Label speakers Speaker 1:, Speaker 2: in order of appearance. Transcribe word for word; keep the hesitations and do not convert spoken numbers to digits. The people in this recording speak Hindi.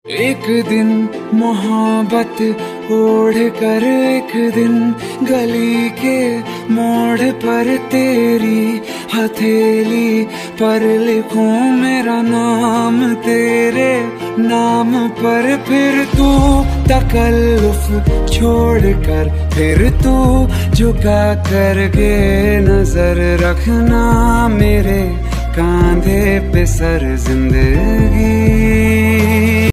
Speaker 1: एक दिन मोहब्बत ओढ़ कर एक दिन गली के मोड़ पर तेरी हथेली पर लिखूं मेरा नाम तेरे नाम पर। फिर तू तकल्लुफ छोड़ कर फिर तू झुका करके नजर रखना मेरे कांधे पे सर जिंदगी।